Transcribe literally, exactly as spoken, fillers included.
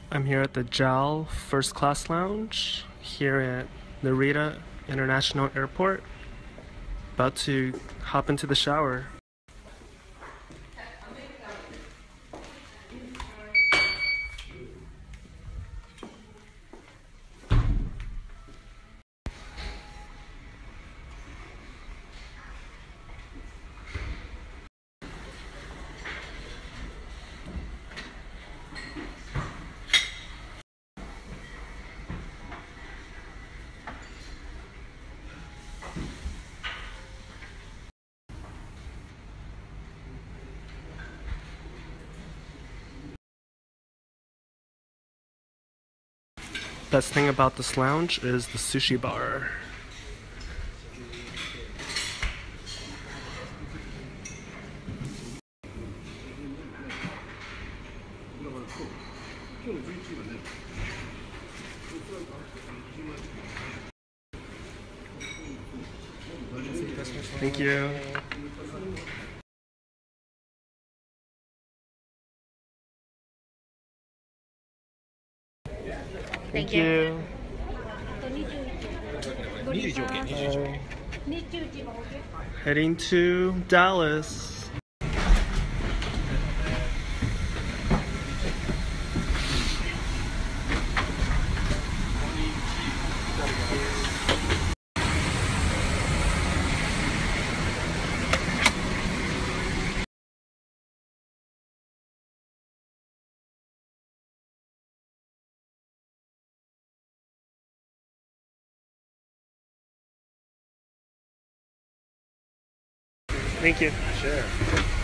I'm here at the J A L First Class Lounge here at Narita International Airport. About to hop into the shower. Best thing about this lounge is the sushi bar. Thank you. Thank you. Uh, heading to Dallas. Thank you. Sure.